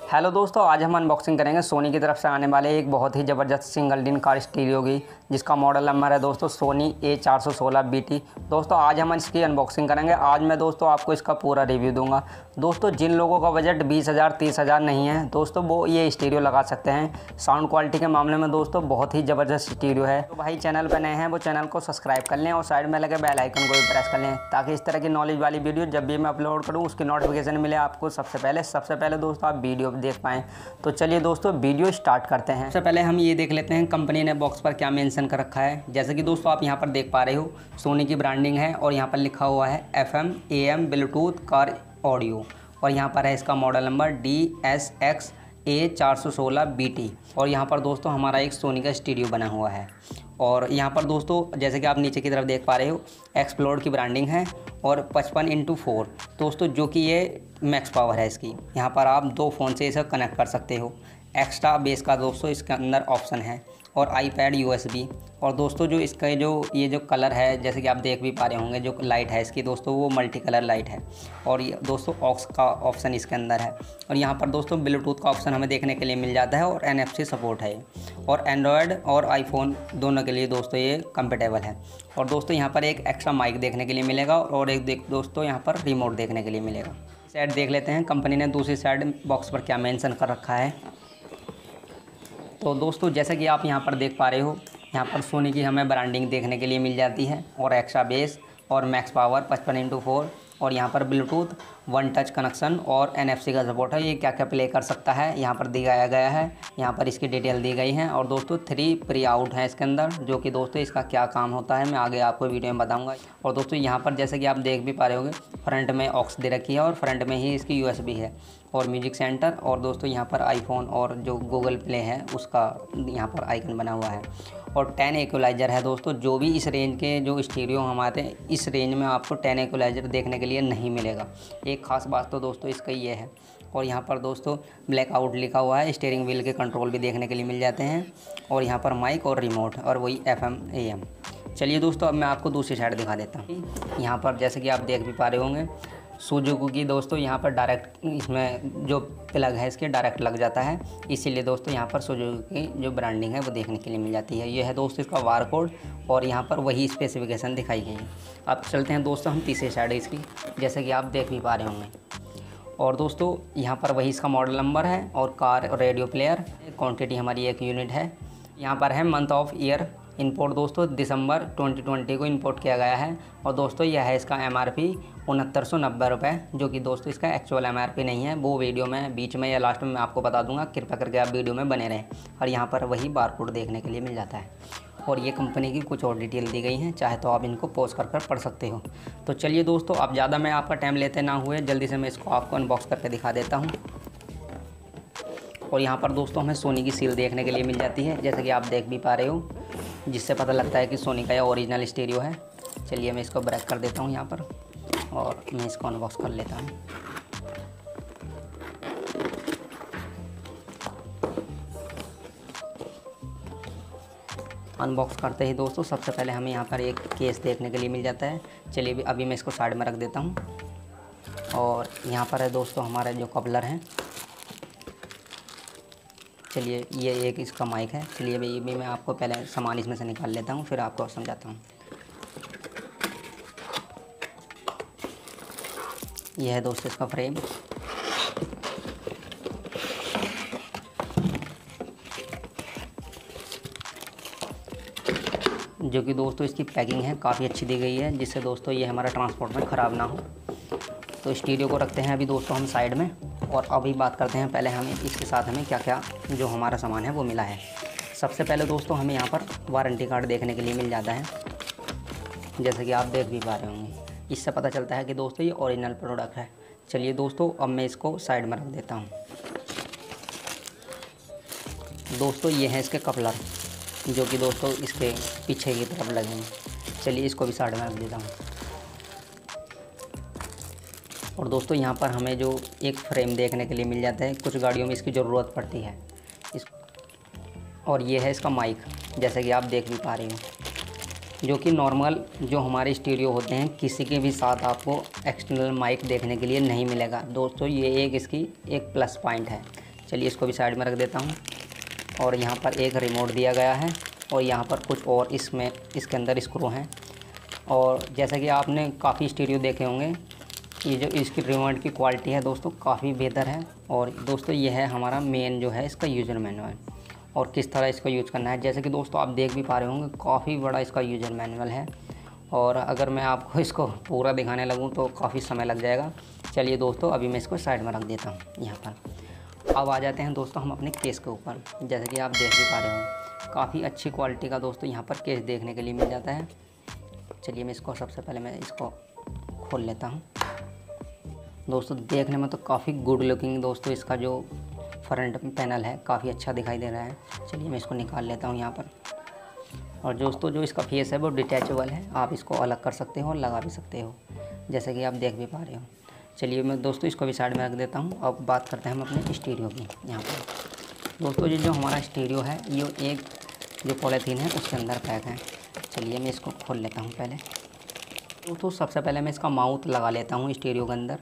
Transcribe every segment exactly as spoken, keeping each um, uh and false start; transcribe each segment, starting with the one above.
Hello दोस्तों, आज हम अनबॉक्सिंग करेंगे सोनी की तरफ से आने वाले एक बहुत ही ज़बरदस्त सिंगल डिन कार स्टीरियो की, जिसका मॉडल नंबर है दोस्तों सोनी ए चार सौ सोलह बी टी। दोस्तों आज हम इसकी अनबॉक्सिंग करेंगे। आज मैं दोस्तों आपको इसका पूरा रिव्यू दूंगा। दोस्तों जिन लोगों का बजट बीस हज़ार तीस हज़ार नहीं है दोस्तों, वो ये स्टीरियो लगा सकते हैं। साउंड क्वालिटी के मामले में दोस्तों बहुत ही ज़बरदस्त स्टीरियो है। तो भाई चैनल पर नए हैं वो चैनल को सब्सक्राइब कर लें और साइड में लगे बेल आइकन को भी प्रेस कर लें, ताकि इस तरह की नॉलेज वाली वीडियो जब भी मैं अपलोड करूँ उसकी नोटिफिकेशन मिले आपको सबसे पहले सबसे पहले दोस्तों आप वीडियो देख पाएँ। तो चलिए दोस्तों वीडियो स्टार्ट करते हैं। सबसे पहले हम ये देख लेते हैं कंपनी ने बॉक्स पर क्या मेंशन कर रखा है। जैसे कि दोस्तों आप यहाँ पर देख पा रहे हो सोनी की ब्रांडिंग है और यहाँ पर लिखा हुआ है F M A M bluetooth car audio, और यहाँ पर है इसका model number D S X A चार सौ सोलह बी टी। और यहाँ पर दोस्तों हमारा एक सोनी का स्टीरियो बना हुआ है। और यहाँ पर दोस्तों जैसे कि आप नीचे की तरफ देख पा रहे हो एक्सप्लोर की ब्रांडिंग है और पचपन इंटू फोर दोस्तों, जो कि ये मैक्स पावर है इसकी। यहाँ पर आप दो फ़ोन से इसे कनेक्ट कर सकते हो। एक्स्ट्रा बेस का दोस्तों इसके अंदर ऑप्शन है और आईपैड यूएसबी। और दोस्तों जो इसका जो ये जो कलर है, जैसे कि आप देख भी पा रहे होंगे, जो लाइट है इसकी दोस्तों वो मल्टी कलर लाइट है। और ये दोस्तों ऑक्स का ऑप्शन इसके अंदर है। और यहाँ पर दोस्तों ब्लूटूथ का ऑप्शन हमें देखने के लिए मिल जाता है और एनएफसी सपोर्ट है। और एंड्रॉयड और आईफोन दोनों के लिए दोस्तों ये कंपेटेबल है। और दोस्तों यहाँ पर एक एक्स्ट्रा माइक देखने के लिए मिलेगा और एक देख दोस्तों यहाँ पर रिमोट देखने के लिए मिलेगा। साइड देख लेते हैं कंपनी ने दूसरी साइड बॉक्स पर क्या मेंशन कर रखा है। तो दोस्तों जैसा कि आप यहाँ पर देख पा रहे हो, यहाँ पर सोनी की हमें ब्रांडिंग देखने के लिए मिल जाती है और एक्स्ट्रा बेस और मैक्स पावर पचपन इंटू फोर। और यहाँ पर ब्लूटूथ वन टच कनेक्शन और एनएफसी का सपोर्ट है। ये क्या क्या प्ले कर सकता है यहाँ पर दिखाया गया है। यहाँ पर इसकी डिटेल दी गई है। और दोस्तों थ्री प्री आउट है इसके अंदर, जो कि दोस्तों इसका क्या काम होता है मैं आगे आपको वीडियो में बताऊंगा। और दोस्तों यहाँ पर जैसे कि आप देख भी पा रहे होंगे फ्रंट में ऑक्स दे रखी है और फ्रंट में ही इसकी यूएसबी है और म्यूजिक सेंटर। और दोस्तों यहाँ पर आईफोन और जो गूगल प्ले है उसका यहाँ पर आइकन बना हुआ है। और टेन इक्वलाइज़र है दोस्तों, जो भी इस रेंज के जो स्टीरियो हमारे इस रेंज में आपको टेन इक्वलाइज़र देखने के लिए नहीं मिलेगा। एक खास बात तो दोस्तों इसका ये है। और यहाँ पर दोस्तों ब्लैक आउट लिखा हुआ है। स्टीयरिंग व्हील के कंट्रोल भी देखने के लिए मिल जाते हैं। और यहाँ पर माइक और रिमोट और वही एफ एम ए एम। चलिए दोस्तों अब मैं आपको दूसरी साइड दिखा देता हूँ। यहाँ पर जैसे कि आप देख भी पा रहे होंगे सुजुकी की दोस्तों यहाँ पर डायरेक्ट इसमें जो प्लग है इसके डायरेक्ट लग जाता है, इसीलिए दोस्तों यहाँ पर सुजुकी की जो ब्रांडिंग है वो देखने के लिए मिल जाती है। ये है दोस्तों इसका बार कोड और यहाँ पर वही स्पेसिफिकेशन दिखाई गई है। अब चलते हैं दोस्तों हम तीसरी साइड इसकी, जैसे कि आप देख भी पा रहे होंगे। और दोस्तों यहाँ पर वही इसका मॉडल नंबर है और कार रेडियो प्लेयर क्वान्टिटी हमारी एक यूनिट है। यहाँ पर है मंथ ऑफ ईयर इंपोर्ट दोस्तों दिसंबर दो हज़ार बीस को इंपोर्ट किया गया है। और दोस्तों यह है इसका एमआरपी उनहत्तर सौ नब्बे रुपये, जो कि दोस्तों इसका एक्चुअल एमआरपी नहीं है। वो वीडियो में बीच में या लास्ट में मैं आपको बता दूंगा, कृपया करके आप वीडियो में बने रहें। और यहाँ पर वही बारकोड देखने के लिए मिल जाता है। और ये कंपनी की कुछ और डिटेल दी गई हैं, चाहे तो आप इनको पॉज कर कर पढ़ सकते हो। तो चलिए दोस्तों अब ज़्यादा मैं आपका टाइम लेते ना हुए जल्दी से मैं इसको आपको अनबॉक्स करके दिखा देता हूँ। और यहाँ पर दोस्तों हमें सोनी की सील देखने के लिए मिल जाती है, जैसे कि आप देख भी पा रहे हो, जिससे पता लगता है कि सोनी का यह ओरिजिनल स्टीरियो है। चलिए मैं इसको ब्रेक कर देता हूँ यहाँ पर और मैं इसको अनबॉक्स कर लेता हूँ। अनबॉक्स करते ही दोस्तों सबसे पहले हमें यहाँ पर एक केस देखने के लिए मिल जाता है। चलिए अभी मैं इसको साइड में रख देता हूँ। और यहाँ पर है दोस्तों हमारे जो कपलर हैं। चलिए ये एक इसका माइक है। चलिए भाई भी मैं आपको पहले सामान इसमें से निकाल लेता हूँ, फिर आपको समझाता हूँ। यह है दोस्तों इसका फ्रेम। जो कि दोस्तों इसकी पैकिंग है काफ़ी अच्छी दी गई है, जिससे दोस्तों ये हमारा ट्रांसपोर्ट में ख़राब ना हो। तो स्टीरियो को रखते हैं अभी दोस्तों हम साइड में और अभी बात करते हैं पहले हमें इसके साथ हमें क्या क्या जो हमारा सामान है वो मिला है। सबसे पहले दोस्तों हमें यहाँ पर वारंटी कार्ड देखने के लिए मिल जाता है, जैसे कि आप देख भी पा रहे होंगे। इससे पता चलता है कि दोस्तों ये ओरिजिनल प्रोडक्ट है। चलिए दोस्तों अब मैं इसको साइड में रख देता हूँ। दोस्तों ये है इसके कपलर, जो कि दोस्तों इसके पीछे की तरफ लगे हैं। चलिए इसको भी साइड में रख देता हूँ। और दोस्तों यहाँ पर हमें जो एक फ्रेम देखने के लिए मिल जाता है, कुछ गाड़ियों में इसकी ज़रूरत पड़ती है इस। और ये है इसका माइक, जैसे कि आप देख भी पा रहे हो, जो कि नॉर्मल जो हमारे स्टीरियो होते हैं किसी के भी साथ आपको एक्सटर्नल माइक देखने के लिए नहीं मिलेगा दोस्तों। ये एक इसकी एक प्लस पॉइंट है। चलिए इसको भी साइड में रख देता हूँ। और यहाँ पर एक रिमोट दिया गया है और यहाँ पर कुछ और इसमें इसके अंदर स्क्रू हैं। और जैसा कि आपने काफ़ी स्टीरियो देखे होंगे, ये जो इसकी रिमोट की क्वालिटी है दोस्तों काफ़ी बेहतर है। और दोस्तों ये है हमारा मेन जो है इसका यूज़र मैनुअल और किस तरह इसको यूज़ करना है। जैसे कि दोस्तों आप देख भी पा रहे होंगे काफ़ी बड़ा इसका यूज़र मैनुअल है और अगर मैं आपको इसको पूरा दिखाने लगूँ तो काफ़ी समय लग जाएगा। चलिए दोस्तों अभी मैं इसको साइड में रख देता हूँ यहाँ पर। अब आ जाते हैं दोस्तों हम अपने केस के ऊपर। जैसे कि आप देख भी पा रहे हो काफ़ी अच्छी क्वालिटी का दोस्तों यहाँ पर केस देखने के लिए मिल जाता है। चलिए मैं इसको सबसे पहले मैं इसको खोल लेता हूँ। दोस्तों देखने में तो काफ़ी गुड लुकिंग दोस्तों इसका जो फ्रंट पैनल है काफ़ी अच्छा दिखाई दे रहा है। चलिए मैं इसको निकाल लेता हूँ यहाँ पर। और दोस्तों जो इसका फेस है वो डिटैचेबल है, आप इसको अलग कर सकते हो और लगा भी सकते हो जैसे कि आप देख भी पा रहे हो। चलिए मैं दोस्तों इसको भी साइड में रख देता हूँ। अब बात करते हैं हम अपने स्टीरियो की। यहाँ पर दोस्तों ये जो हमारा स्टीरियो है ये एक जो पॉलीथीन है उसके अंदर पैक है। चलिए मैं इसको खोल लेता हूँ पहले। दोस्तों सबसे पहले मैं इसका माउथ लगा लेता हूँ स्टीरियो के अंदर।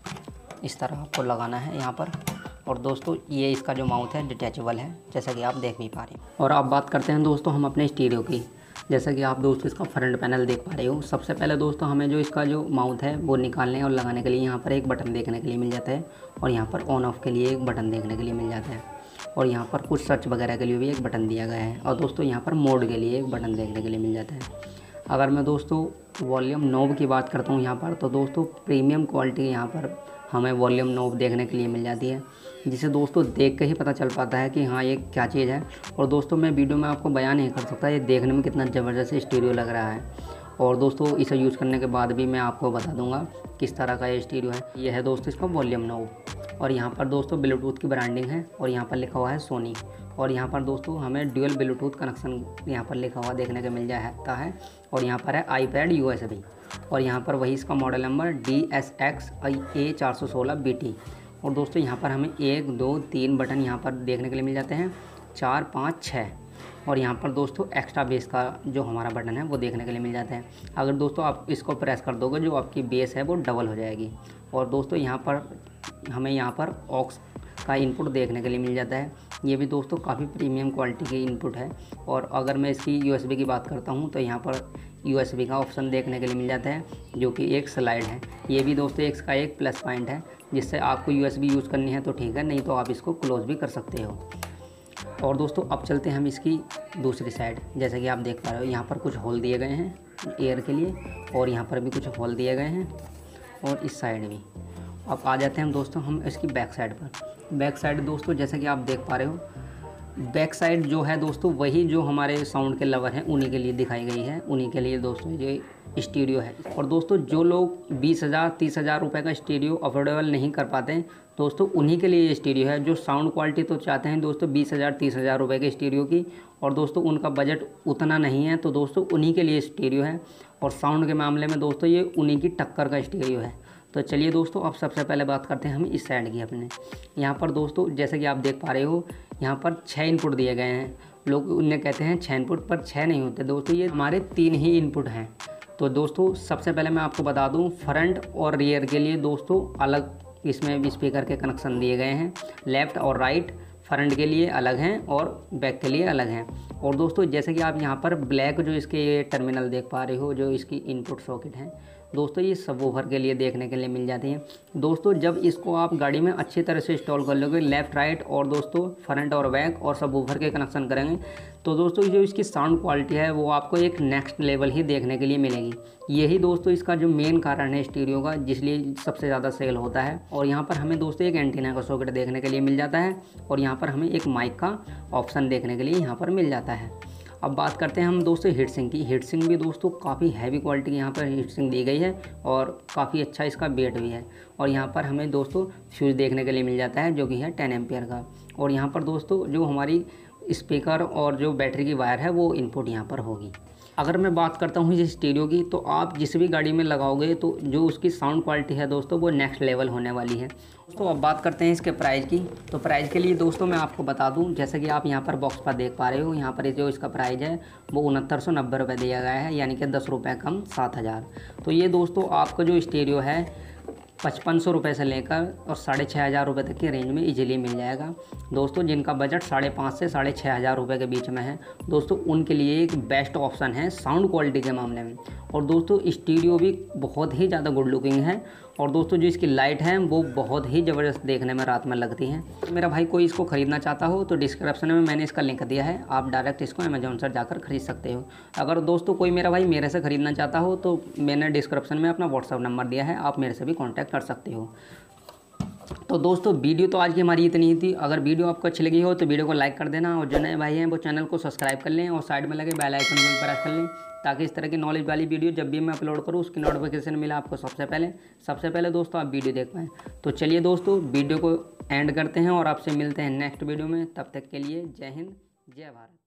इस तरह आपको लगाना है यहाँ पर। और दोस्तों ये इसका जो माउथ है डिटैचेबल है जैसा कि आप देख भी पा रहे हैं। और अब बात करते हैं दोस्तों हम अपने स्टीरियो की। जैसा कि आप दोस्तों इसका फ्रंट पैनल देख पा रहे हो। सबसे पहले दोस्तों हमें जो इसका जो माउथ है वो निकालने और लगाने के लिए यहाँ पर एक बटन देखने के लिए मिल जाता है और यहाँ पर ऑन ऑफ के लिए एक बटन देखने के लिए मिल जाता है और यहाँ पर कुछ सर्च वगैरह के लिए भी एक बटन दिया गया है और दोस्तों यहाँ पर मोड के लिए एक बटन देखने के लिए मिल जाता है। अगर मैं दोस्तों वॉल्यूम नॉब की बात करता हूँ यहाँ पर तो दोस्तों प्रीमियम क्वालिटी यहाँ पर हमें वॉल्यूम नॉब देखने के लिए मिल जाती है, जिसे दोस्तों देख के ही पता चल पाता है कि हाँ ये क्या चीज़ है। और दोस्तों मैं वीडियो में आपको बयान नहीं कर सकता ये देखने में कितना ज़बरदस्त स्टीरियो लग रहा है। और दोस्तों इसे यूज़ करने के बाद भी मैं आपको बता दूंगा किस तरह का ये स्टीरियो है। ये है दोस्तों इसका वॉल्यूम नॉब और यहाँ पर दोस्तों ब्लूटूथ की ब्रांडिंग है और यहाँ पर लिखा हुआ है सोनी। और यहाँ पर दोस्तों हमें ड्यूअल ब्लूटूथ कनेक्शन यहाँ पर लिखा हुआ देखने को मिल जाता है और यहाँ पर है आईपैड यूएसबी और यहाँ पर वही इसका model number D S X I A चार सौ सोलह बी टी। और दोस्तों यहाँ पर हमें एक दो तीन बटन यहाँ पर देखने के लिए मिल जाते हैं, चार पाँच छः। और यहाँ पर दोस्तों एक्स्ट्रा बेस का जो हमारा बटन है वो देखने के लिए मिल जाता है। अगर दोस्तों आप इसको प्रेस कर दोगे जो आपकी बेस है वो डबल हो जाएगी। और दोस्तों यहाँ पर हमें यहाँ पर ऑक्स का इनपुट देखने के लिए मिल जाता है। ये भी दोस्तों काफ़ी प्रीमियम क्वालिटी की इनपुट है। और अगर मैं इसकी यूएसबी की बात करता हूँ तो यहाँ पर यूएसबी का ऑप्शन देखने के लिए मिल जाता है जो कि एक स्लाइड है। ये भी दोस्तों एक इसका एक प्लस पॉइंट है, जिससे आपको यूएसबी यूज़ करनी है तो ठीक है, नहीं तो आप इसको क्लोज भी कर सकते हो। और दोस्तों अब चलते हैं हम इसकी दूसरी साइड। जैसे कि आप देख पा रहे हो यहाँ पर कुछ होल दिए गए हैं एयर के लिए और यहाँ पर भी कुछ होल दिए गए हैं और इस साइड भी। अब आ जाते हैं हम दोस्तों हम इसकी बैक साइड पर। बैक साइड दोस्तों जैसे कि आप देख पा रहे हो बैक साइड जो है दोस्तों वही जो हमारे साउंड के लवर हैं उन्हीं के लिए दिखाई गई है, उन्हीं के लिए दोस्तों ये स्टीरियो है। और दोस्तों जो लोग बीस हज़ार तीस हज़ार रुपये का स्टीरियो अफोर्डेबल नहीं कर पाते हैं दोस्तों उन्हीं के लिए ये स्टीरियो है। जो साउंड क्वालिटी तो चाहते हैं दोस्तों बीस हज़ार तीस हज़ार रुपये के स्टीरियो की और दोस्तों उनका बजट उतना नहीं है तो दोस्तों उन्हीं के लिए स्टीरियो है। और साउंड के मामले में दोस्तों ये उन्हीं की टक्कर का स्टीरियो है। तो चलिए दोस्तों अब सबसे पहले बात करते हैं हम इस साइड की अपने। यहाँ पर दोस्तों जैसे कि आप देख पा रहे हो यहाँ पर छः इनपुट दिए गए हैं। लोग उन्हें कहते हैं छः इनपुट, पर छः नहीं होते दोस्तों, ये हमारे तीन ही इनपुट हैं। तो दोस्तों सबसे पहले मैं आपको बता दूं फ्रंट और रियर के लिए दोस्तों अलग इसमें भी स्पीकर के कनेक्शन दिए गए हैं। लेफ़्ट और राइट फ्रंट के लिए अलग हैं और बैक के लिए अलग हैं। और दोस्तों जैसे कि आप यहाँ पर ब्लैक जो इसके टर्मिनल देख पा रहे हो जो इसकी इनपुट सॉकेट हैं दोस्तों ये सबवूफर के लिए देखने के लिए मिल जाती हैं। दोस्तों जब इसको आप गाड़ी में अच्छी तरह से इंस्टॉल कर लोगे लेफ़्ट राइट और दोस्तों फ्रंट और बैक और सबवूफर के कनेक्शन करेंगे तो दोस्तों जो इसकी साउंड क्वालिटी है वो आपको एक नेक्स्ट लेवल ही देखने के लिए मिलेगी। यही दोस्तों इसका जो मेन कारण है स्टीरियो का जिसलिए सबसे ज़्यादा सेल होता है। और यहाँ पर हमें दोस्तों एक एंटीना का सॉकेट देखने के लिए मिल जाता है और यहाँ पर हमें एक माइक का ऑप्शन देखने के लिए यहाँ पर मिल जाता है। अब बात करते हैं हम दोस्तों हीट सिंक की। हीट सिंक भी दोस्तों काफ़ी हैवी क्वालिटी की यहाँ पर हीट सिंक दी गई है और काफ़ी अच्छा इसका वेट भी है। और यहाँ पर हमें दोस्तों फ्यूज देखने के लिए मिल जाता है जो कि है टेन एम्पियर का। और यहाँ पर दोस्तों जो हमारी स्पीकर और जो बैटरी की वायर है वो इनपुट यहाँ पर होगी। अगर मैं बात करता हूँ इस स्टीरियो की तो आप जिस भी गाड़ी में लगाओगे तो जो उसकी साउंड क्वालिटी है दोस्तों वो नेक्स्ट लेवल होने वाली है। दोस्तों अब बात करते हैं इसके प्राइस की। तो प्राइस के लिए दोस्तों मैं आपको बता दूं जैसे कि आप यहाँ पर बॉक्स पर देख पा रहे हो यहाँ पर जो इसका प्राइस है वो उनहत्तर सौ नब्बे रुपये दिया गया है, यानी कि दस रुपये कम सात हज़ार। तो ये दोस्तों आपका जो स्टीरियो है पचपन सौ रुपये से लेकर और साढ़े छः हज़ार रुपये तक की रेंज में इजीली मिल जाएगा। दोस्तों जिनका बजट साढ़े पाँच से साढ़े छः हज़ार रुपये के बीच में है दोस्तों, उनके लिए एक बेस्ट ऑप्शन है साउंड क्वालिटी के मामले में। और दोस्तों स्टीरियो भी बहुत ही ज़्यादा गुड लुकिंग है। और दोस्तों जो इसकी लाइट है वो बहुत ही ज़बरदस्त देखने में रात में लगती हैं। मेरा भाई कोई इसको ख़रीदना चाहता हो तो डिस्क्रिप्शन में मैंने इसका लिंक दिया है, आप डायरेक्ट इसको अमेजोन से जाकर खरीद सकते हो। अगर दोस्तों कोई मेरा भाई मेरे से ख़रीदना चाहता हो तो मैंने डिस्क्रिप्शन में अपना व्हाट्सअप नंबर दिया है, आप मेरे से भी कॉन्टैक्ट कर सकते हो। तो दोस्तों वीडियो तो आज की हमारी इतनी ही थी। अगर वीडियो आपको अच्छी लगी हो तो वीडियो को लाइक कर देना, और जो नए भाई हैं वो चैनल को सब्सक्राइब कर लें और साइड में लगे बेल आइकन को प्रेस कर लें, ताकि इस तरह की नॉलेज वाली वीडियो जब भी मैं अपलोड करूँ उसकी नोटिफिकेशन मिला आपको सबसे पहले सबसे पहले दोस्तों आप वीडियो देख पाएँ। तो चलिए दोस्तों वीडियो को एंड करते हैं और आपसे मिलते हैं नेक्स्ट वीडियो में। तब तक के लिए जय हिंद, जय भारत।